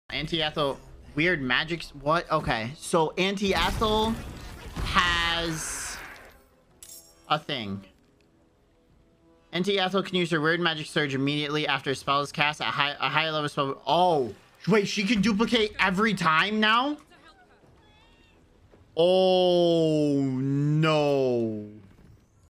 Auntie Ethel, weird magic. What? Okay, so Auntie Ethel has a thing. Auntie Ethel can use her weird magic surge immediately after a spell is cast at a high level spell. Oh, wait, she can duplicate every time now? Oh, no.